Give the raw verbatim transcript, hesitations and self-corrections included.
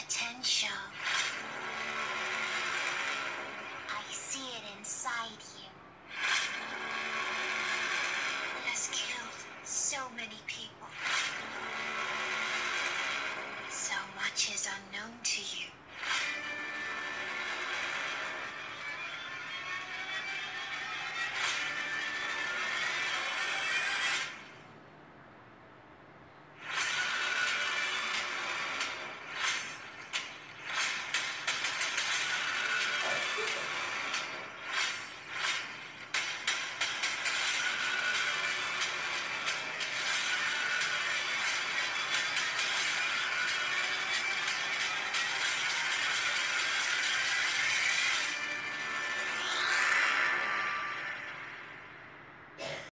potential. I see it inside you. It has killed so many people.